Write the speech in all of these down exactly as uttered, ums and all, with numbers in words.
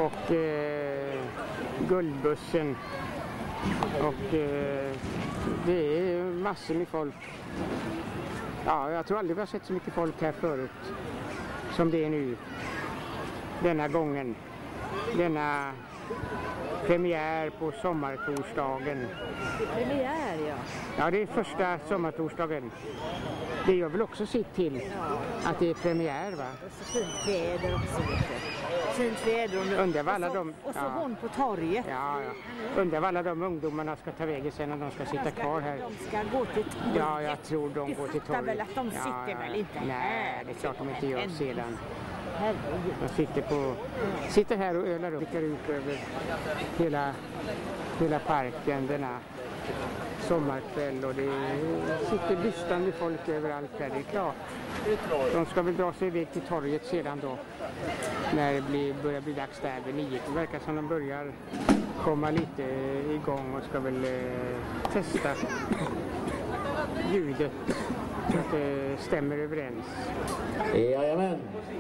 och eh, Guldbussen. Och eh, det är massor med folk. Ja, jag tror aldrig vi har sett så mycket folk här förut som det är nu. Denna gången. Denna premiär på sommartorsdagen. Premiär, ja. Ja, det är första sommartorsdagen. Det gör väl också sitt till att det är premiär, va? Och så fint väder också, vet du. Fint väder och, Undrar vad alla och så, de, och så ja. hon på torget. Ja, ja. Undrar vad alla de ungdomarna ska ta vägen sen när de ska sitta kvar här. De ska gå till torget. Ja, jag tror de du går till torget. Du fattar väl att de sitter ja, ja. väl inte Nej, här? det är klart de inte gör sedan. Herregud. De sitter, på, sitter här och ölar och blickar ut över hela, hela parken denna sommarkväll. Och det sitter lystande folk överallt här, det är klart. De ska väl dra sig iväg till torget sedan då. När det blir, börjar bli dags där vid nio. Det verkar som de börjar komma lite igång och ska väl eh, testa ljudet. Så att det stämmer överens. Jajamän.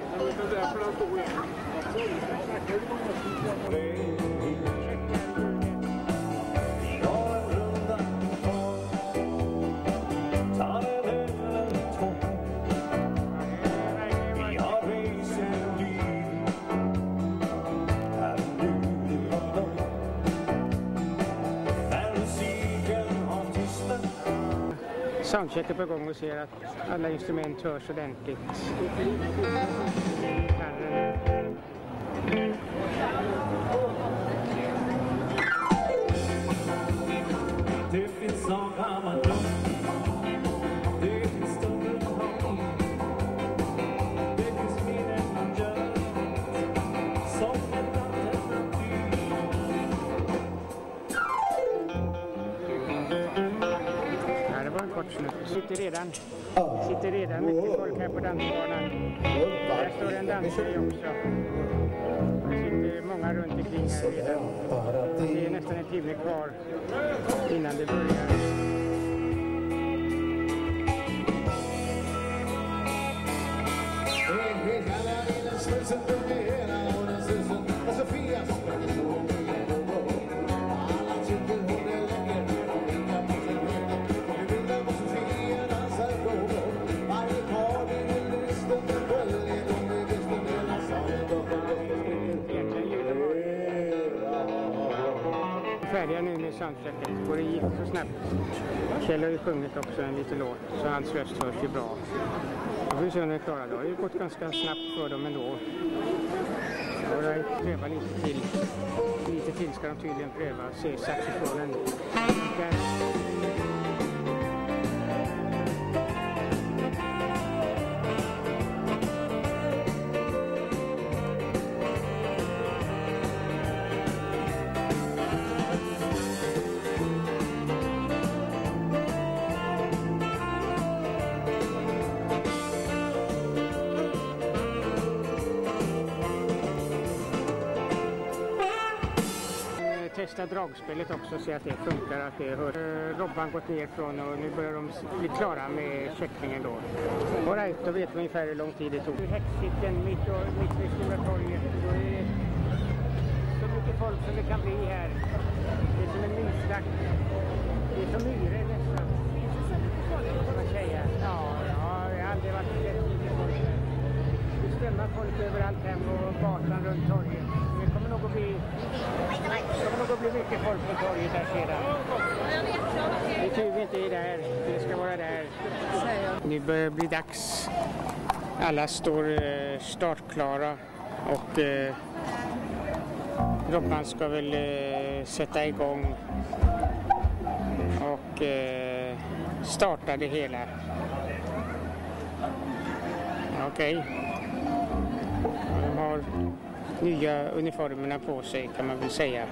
Soundchecker på gång och ser att alla instrument hörs ordentligt. Det finns någon gammal dom. Det finns stor hopp. Det finns mer än man gör. Som ett alternativ. Ja, det var en kort snutt. Sitter redan, sitter redan mycket folk här på dansbanan. Där står en dansare också. Det sitter många runt omkring här redan. Det är nästan en timme kvar innan det börjar. Färdiga nu med soundchecket. Och det gick så snabbt. Kjell har ju sjungit också en liten låt så hans röst hörs ju bra. Och vi ser om det är klara då. Det har gått ganska snabbt för dem ändå. Och jag prövar lite till. Lite till ska de tydligen pröva. Se saxofonen. Där. Testa dragspelet också och se att det funkar, att det hör. Robban gått ner från och nu börjar de bli klara med checkningen då. All right, då vet vi ungefär hur lång tid det tog. Häxsicken mitt, och, mitt vid Stora torget. Då är det så mycket folk som det kan bli här. Det är som en mysslakt. Det är som myror nästan. Kan man säga. Ja, ja, det har aldrig varit så mycket folk här. Det stämmer folk överallt här på gatan runt torget. Det kommer nog att bli, det kommer nog att bli mycket folk på torget där sedan. Det är tur vi inte är där. Det ska vara där. Nu börjar det bli dags. Alla står eh, startklara och eh, Robban ska väl eh, sätta igång och eh, starta det hela. Okej. Okay. De har nya uniformerna på sig kan man väl säga.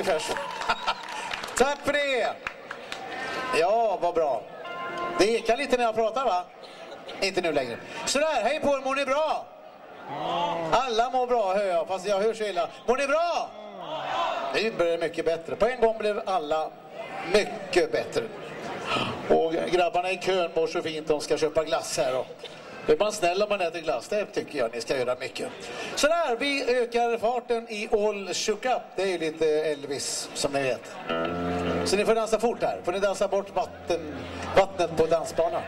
ungefär så. Tack för det. Ja, vad bra. Det ekar lite när jag pratar, va? Inte nu längre. Sådär, hej på er, mår ni bra? Alla mår bra, hör jag, fast jag hör så illa. Mår ni bra? Det blir mycket bättre. På en gång blev alla mycket bättre. Och grabbarna i kön mår så fint, de ska köpa glass här. Och är man snäll om man äter glass, det tycker jag ni ska göra mycket. Så där, vi ökar farten i All Shook Up. Det är ju lite Elvis, som ni vet. Så ni får dansa fort här. Får ni dansa bort vatten, vattnet på dansbanan.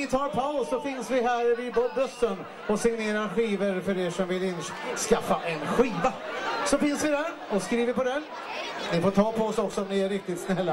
tar paus så finns vi här vid bussen och signerar skivor för er som vill skaffa en skiva. Så finns vi där och skriver på den. Ni får ta på oss också om ni är riktigt snälla.